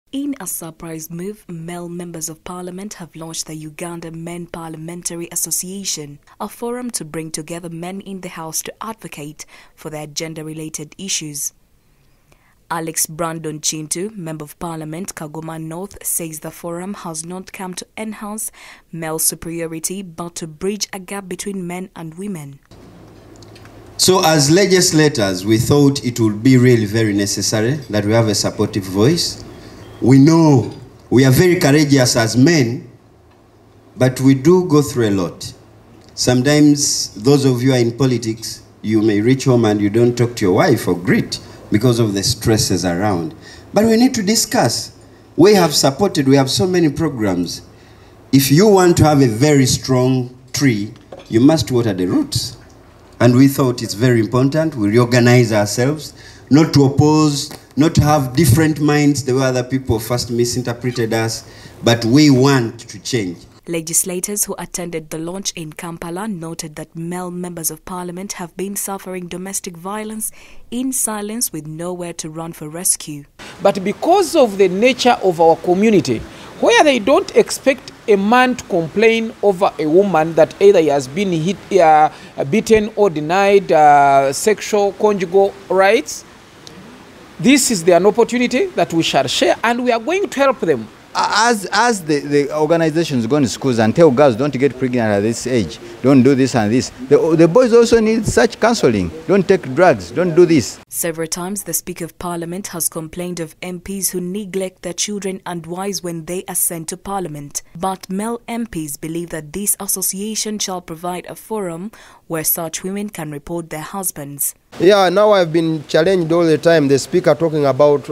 In a surprise move, male members of parliament have launched the Uganda Men Parliamentary Association, a forum to bring together men in the House to advocate for their gender-related issues. Alex Brandon Chintu, Member of Parliament, Kagoma North, says the forum has not come to enhance male superiority but to bridge a gap between men and women. So as legislators, we thought it would be really very necessary that we have a supportive voice. We know we are very courageous as men, but we do go through a lot. Sometimes, those of you who are in politics, you may reach home and you don't talk to your wife or greet because of the stresses around. But we need to discuss. We have so many programs. If you want to have a very strong tree, you must water the roots. And we thought it's very important we reorganize ourselves, not to oppose, not to have different minds the way other people first misinterpreted us, but we want to change. Legislators who attended the launch in Kampala noted that male members of parliament have been suffering domestic violence in silence with nowhere to run for rescue. But because of the nature of our community, where they don't expect a man to complain over a woman that either he has been beaten or denied sexual conjugal rights, this is an opportunity that we shall share, and we are going to help them. As the organizations go to schools and tell girls don't get pregnant at this age, don't do this and this, the boys also need such counseling. Don't take drugs, don't do this. Several times the Speaker of Parliament has complained of MPs who neglect their children and wives when they are sent to Parliament. But male MPs believe that this association shall provide a forum where such women can report their husbands. Yeah, now I've been challenged all the time, the Speaker talking about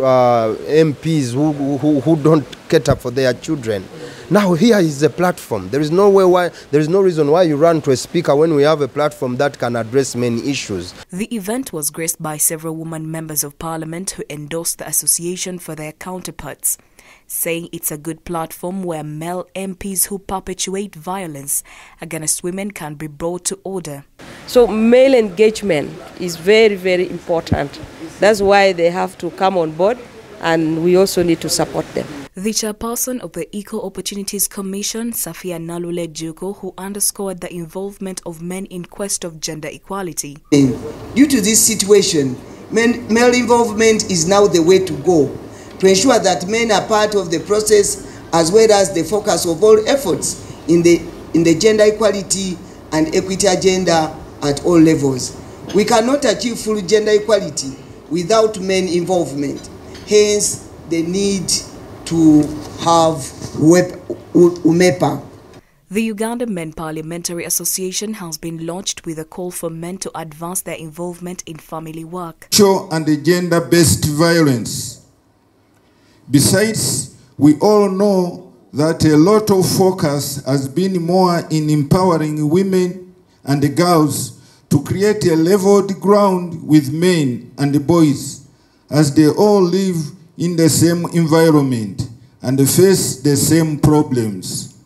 MPs who don't cater for their children. Now here is a platform. There is no reason why you run to a Speaker when we have a platform that can address many issues. The event was graced by several women members of parliament who endorsed the association for their counterparts, saying it's a good platform where male MPs who perpetuate violence against women can be brought to order. So male engagement is very, very important. That's why they have to come on board, and we also need to support them. The chairperson of the Equal Opportunities Commission, Safia Nalule Juko, who underscored the involvement of men in quest of gender equality. Due to this situation, male involvement is now the way to go to ensure that men are part of the process as well as the focus of all efforts in the gender equality and equity agenda at all levels. We cannot achieve full gender equality without men involvement. Hence, the need to have UMEPA. The Uganda Men Parliamentary Association has been launched with a call for men to advance their involvement in family work. And gender-based violence. Besides, we all know that a lot of focus has been more in empowering women and the girls to create a leveled ground with men and the boys, as they all live in the same environment and face the same problems.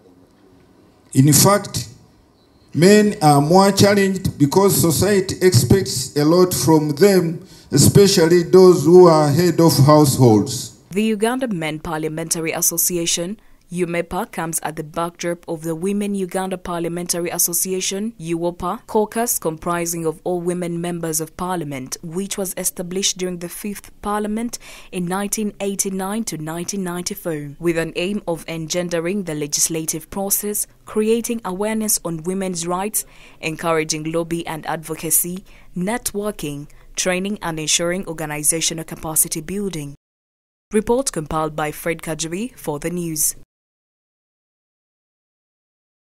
In fact, men are more challenged because society expects a lot from them, especially those who are head of households. The Uganda Men Parliamentary Association, UMEPA, comes at the backdrop of the Women Uganda Parliamentary Association, UOPA, caucus comprising of all women members of parliament, which was established during the 5th Parliament in 1989 to 1994, with an aim of engendering the legislative process, creating awareness on women's rights, encouraging lobby and advocacy, networking, training and ensuring organizational capacity building. Report compiled by Fred Kajuri for the news.